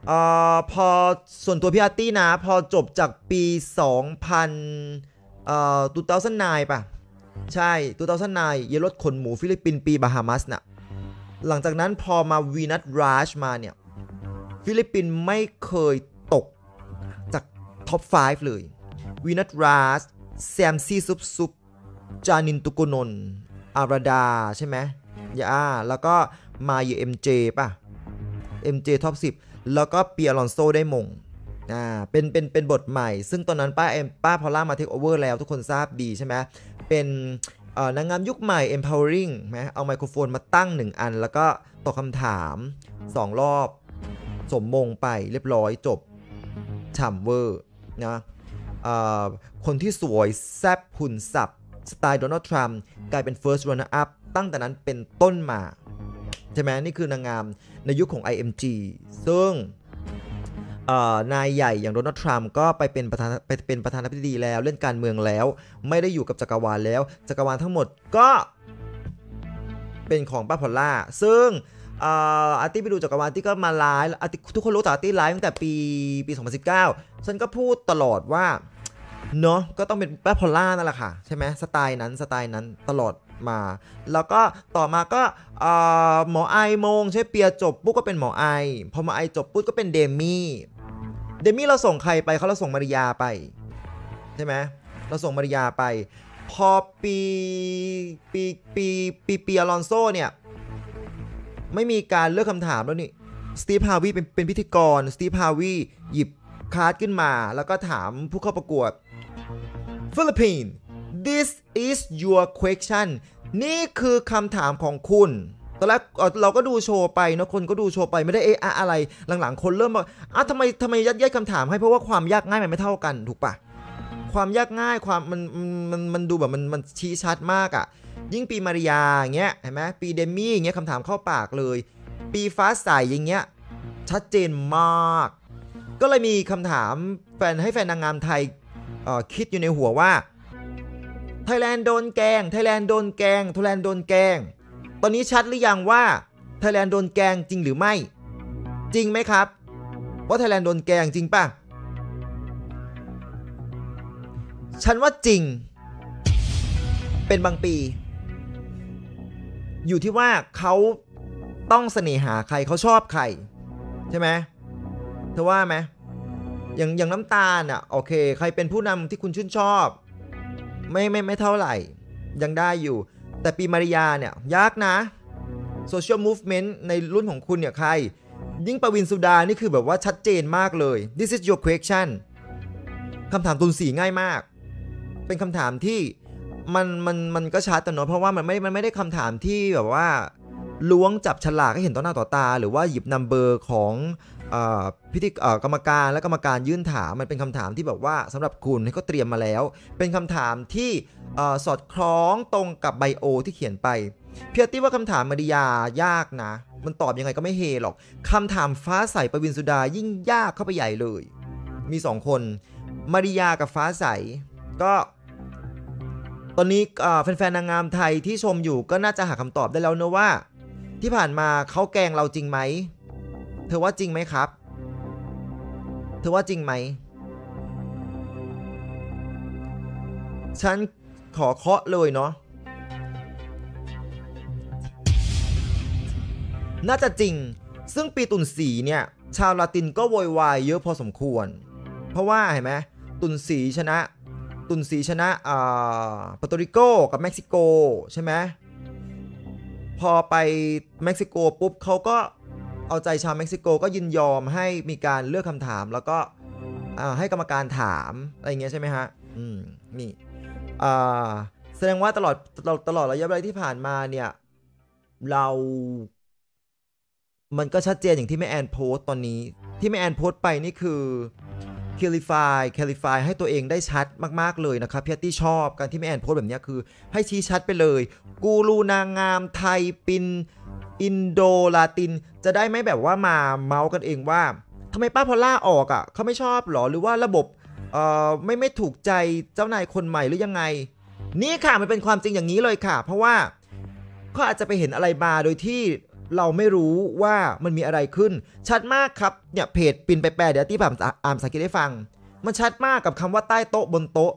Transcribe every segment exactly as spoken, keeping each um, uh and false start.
เอ่อพอส่วนตัวพี่อาร์ตี้นะพอจบจากปีสองพันเอ่อสองพันเก้าป่ะใช่สองพันเก้าเยลรถขนหมูฟิลิปปินส์ปีบาฮามัสน่ะหลังจากนั้นพอมาวีนัสราชมาเนี่ยฟิลิปปินส์ไม่เคยตกจากท็อปห้าเลยวีนัสราชแซมซี่ซุปซุปจานินตุกุนนอาราดาใช่ไหมยาแล้วก็มาเยเอ็มเจป่ะ เอ็ม เจ ท็อปสิบแล้วก็เปียรอนโซได้มงอ่าเป็นเป็นเป็นบทใหม่ซึ่งตอนนั้นป้าเอ็มป้าพอลล่ามาเทคโอเวอร์แล้วทุกคนทราบดีใช่ไหมเป็นนางงามยุคใหม่ empowering ไหมเอาไมโครโฟนมาตั้งหนึ่งอันแล้วก็ตอบคำถามสองรอบสมมงไปเรียบร้อยจบฉ่ำเวอร์นะคนที่สวยแซ่บหุ่นสับสไตล์โดนัลด์ทรัมป์กลายเป็น first runner up ตั้งแต่นั้นเป็นต้นมาใช่ไหมนี่คือนางงามในยุคของ ไอ เอ็ม จี ซึ่งนายใหญ่อย่างโดนัลด์ทรัมป์ก็ไปเป็นประธานไปเป็นประธานาธิบดีแล้วเล่นการเมืองแล้วไม่ได้อยู่กับจักรวาลแล้วจักรวาลทั้งหมดก็เป็นของป้าพอลล่าซึ่งอาร์ตี้ไปดูจักรวาลที่ก็มาไลฟ์ทุกคนรู้จักอาร์ตี้ไลฟ์ตั้งแต่ปีปีสองพันสิบเก้าฉันก็พูดตลอดว่าเนาะก็ต้องเป็นป้าพอลล่านั่นแหละค่ะใช่ไหมสไตล์นั้นสไตล์นั้นตลอดมาแล้วก็ต่อมาก็หมอไอมงใช่เปียจบปุ๊บก็เป็นหมอไอพอหมอไอจบปุ๊บก็เป็นเดมี่เดมี่เราส่งใครไปเขาเราส่งมาริยาไปใช่ไหมเราส่งมาริยาไปพอปีปีปีปีปีอลอนโซเนี่ยไม่มีการเลือกคำถามแล้วนี่สตีฟฮาวีเป็นเป็นพิธีกรสตีฟฮาวีหยิบคาร์ดขึ้นมาแล้วก็ถามผู้เข้าประกวดฟิลิปปินส์ this is your question นี่คือคำถามของคุณตอนแรกเราก็ดูโชว์ไปเนาะคนก็ดูโชว์ไปไม่ได้เอะอะอะไรหลังๆคนเริ่มบอกอ่ะทำไมทำไมยัดเยียดคำถามให้เพราะว่าความยากง่ายมันไม่เท่ากันถูกปะความยากง่ายความมันมันมันดูแบบมันมันชี้ชัดมากอ่ะยิ่งปีมาริยาอย่างเงี้ยเห็นไหมปีเดมี่อย่างเงี้ยคำถามเข้าปากเลยปีฟ้าใสอย่างเงี้ยชัดเจนมากก็เลยมีคำถามแฟนให้แฟนนางงามไทยคิดอยู่ในหัวว่าไทยแลนด์โดนแกงไทยแลนด์โดนแกงไทยแลนด์โดนแกงตอนนี้ชัดหรือยังว่าไทยแลนด์โดนแกงจริงหรือไม่จริงไหมครับว่าไทยแลนด์โดนแกงจริงป่ะฉันว่าจริงเป็นบางปีอยู่ที่ว่าเขาต้องเสน่หาใครเขาชอบใครใช่ไหมเธอว่าไหมอย่างอย่างน้ำตาลอ่ะโอเคใครเป็นผู้นำที่คุณชื่นชอบไม่ไม่ไม่เท่าไหร่ยังได้อยู่แต่ปีมาริยาเนี่ยยากนะโซเชียลมูฟเมนต์ในรุ่นของคุณเนี่ยใครยิ่งปวินสุดานี่คือแบบว่าชัดเจนมากเลย this is your question คำถามตุนสีง่ายมากเป็นคำถามที่มันมันมันก็ชัดแต่เนาะเพราะว่ามันไม่มันไม่ได้คำถามที่แบบว่าล้วงจับฉลากให้เห็นต่อหน้าต่อตาหรือว่าหยิบนัมเบอร์ของพิธีกรรมการและกรรมการยื่นถามมันเป็นคำถามที่แบบว่าสำหรับคุณให้เขาเตรียมมาแล้วเป็นคำถามที่สอดคล้องตรงกับไบโอที่เขียนไปเพียรติว่าคำถามมาริยายากนะมันตอบยังไงก็ไม่เฮหรอกคำถามฟ้าใสปวินสุดายิ่งยากเข้าไปใหญ่เลยมีสองคนมาริยากับฟ้าใสก็ตอนนี้แฟนๆนางงามไทยที่ชมอยู่ก็น่าจะหาคำตอบได้แล้วนะว่าที่ผ่านมาเขาแกล้งเราจริงไหมเธอว่าจริงไหมครับเธอว่าจริงไหมฉันขอเคาะเลยเนาะน่าจะจริงซึ่งปีตุ่นสีเนี่ยชาวลาตินก็โวยวายเยอะพอสมควรเพราะว่าเห็นไหมตุ่นสีชนะตุ่นสีชนะอ่าปาโตริโกกับเม็กซิโกใช่ไหมพอไปเม็กซิโกปุ๊บเขาก็เอาใจชาวเม็กซิโกก็ยินยอมให้มีการเลือกคำถามแล้วก็ให้กรรมการถามอะไรเงี้ยใช่ไหมฮะอืมนี่แสดงว่าตลอดตลอดระยะเวลาที่ผ่านมาเนี่ยเรามันก็ชัดเจนอย่างที่แม่แอนโพสต์ตอนนี้ที่แม่แอนโพสต์ไปนี่คือclarify clarify ให้ตัวเองได้ชัดมากๆเลยนะครับพี่ตี้ชอบการที่แม่แอนโพสต์แบบนี้คือให้ชี้ชัดไปเลยกูรูนางงามไทยปินอินโดลาตินจะได้ไม่แบบว่ามาเมาส์กันเองว่าทำไมป้าพอลล่าออกอ่ะเขาไม่ชอบหรอหรือว่าระบบเอ่อไม่ไม่ถูกใจเจ้านายคนใหม่หรือยังไงนี่ค่ะมันเป็นความจริงอย่างนี้เลยค่ะเพราะว่าเขาอาจจะไปเห็นอะไรมาโดยที่เราไม่รู้ว่ามันมีอะไรขึ้นชัดมากครับเนี่ยเพจปินไปแปลเดี๋ยวที่ผมอ่านภาษาอังกฤษให้ฟังมันชัดมากกับคำว่าใต้โต๊ะบนโต๊ะ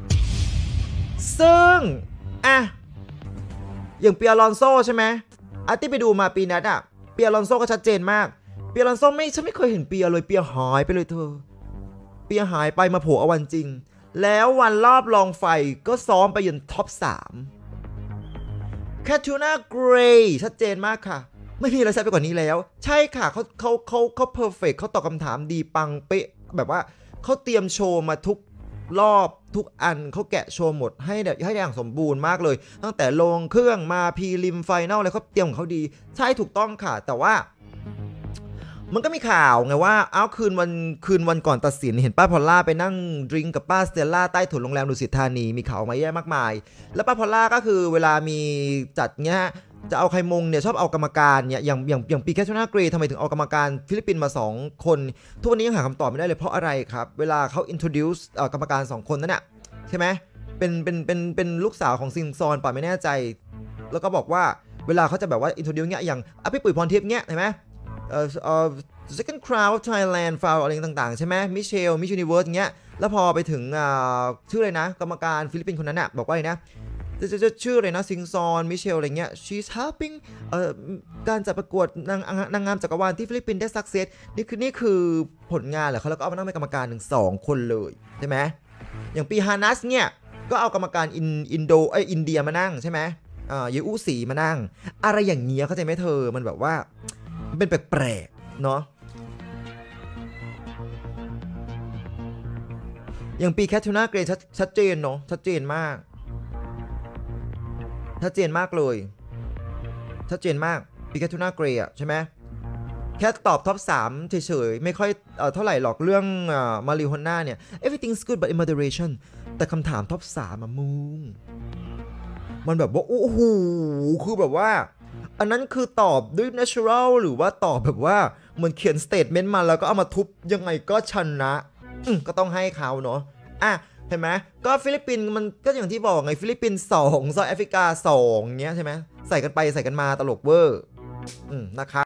ซึ่งอ่ะอย่างเปียรอนโซใช่ไหมอาร์ตี้ไปดูมาปีนั้นอ่ะเปียรอนโซก็ชัดเจนมากเปียรอนโซไม่ฉันไม่เคยเห็นเปียเลยเปียหายไปเลยเธอเปียหายไปมาโผล่เอาวันจริงแล้ววันรอบลองไฟก็ซ้อมไปยันท็อปสามแคทูน่าเกรย์ชัดเจนมากค่ะไม่มีอะไรแซ่บไปกว่านี้แล้วใช่ค่ะเขาเขาเขาเขาเพอร์เฟกต์เขาตอบคำถามดีปังเป๊ะแบบว่าเขาเตรียมโชว์มาทุกรอบทุกอันเขาแกะโชว์หมดให้แบบให้อย่างสมบูรณ์มากเลยตั้งแต่ลงเครื่องมาพรีลิมไฟนอลอะไรเขาเตรียมของเขาดีใช่ถูกต้องค่ะแต่ว่ามันก็มีข่าวไงว่าอ้าวคืนวันคืนวันก่อนตัดสินเห็นป้าพอลล่าไปนั่งดื่มกับป้าสเตลล่าใต้ถุนโรงแรมดุสิตธานีมีข่าวมาแย่มากมายแล้วป้าพอลล่าก็คือเวลามีจัดเงี้ยจะเอาใครมงเนี่ยชอบเอากรรมการเนี่ยอย่างอย่างอย่างปีแคทชูน่าเกรย์ทำไมถึงเอากรรมการฟิลิปปินส์มาสองคนทุกวันนี้ยังหาคำตอบไม่ได้เลยเพราะอะไรครับเวลาเขา introduce กรรมการสองคนนั้นน่ะใช่ไหมเป็นเป็นเป็นเป็นลูกสาวของซิงซอนป่ะไม่แน่ใจแล้วก็บอกว่าเวลาเขาจะแบบว่า introduce เงี้ยอย่างอ่ะพี่ปุ๋ยพรทิพย์เงี้ยเห็นไหมเอ่อเอ่อ second crown of Thailand foul อะไรต่างๆใช่ไหมมิเชลมิชยูนิเวิร์สเงี้ยแล้วพอไปถึงอ่าชื่ออะไรนะกรรมการฟิลิปปินส์คนนั้นน่ะบอกว่าอะไรนะจะจะชื่ออะไรนะซิงซอนมิเชลอะไรเงี้ย she's helping เอ่อการจัดประกวดนางนางงามจักรวาลที่ฟิลิปปินส์ได้ success นี่คือนี่คือผลงานเหรอเขาแล้วก็เอามานั่งเป็นกรรมการถึงสองคนเลยใช่ไหมอย่างปีฮานัสเนี่ยก็เอากรรมการอินอินโดไออินเดียมานั่งใช่ไหมอ่าเยอูสีมานั่งอะไรอย่างเงี้ยเข้าใจไหมเธอมันแบบว่าเป็นแปลกๆเนาะอย่างปีแคททูน่าเกรย์ชัดเจนเนาะชัดเจนมากชัดเจนมากเลยชัดเจนมากปีแคททูน่าเกรย์อ่ะใช่ไหมแค่ตอบท็อปสามเฉยๆไม่ค่อยเอ่อเท่าไหร่หรอกเรื่องมาริโฮน่าเนี่ย everything's good but in moderation แต่คำถามท็อปสามอะมึงมันแบบว่าโอ้โหคือแบบว่าอันนั้นคือตอบด้วย natural หรือว่าตอบแบบว่าเหมือนเขียน statement มาแล้วก็เอามาทุบยังไงก็ชนะก็ต้องให้เขาเนาะอ่ะเห็นไหมก็ฟิลิปปินส์มันก็อย่างที่บอกไงฟิลิปปินส์สองเซาท์แอฟริกาสองเงี้ยใช่ไหมใส่กันไปใส่กันมาตลกเวอร์นะครับ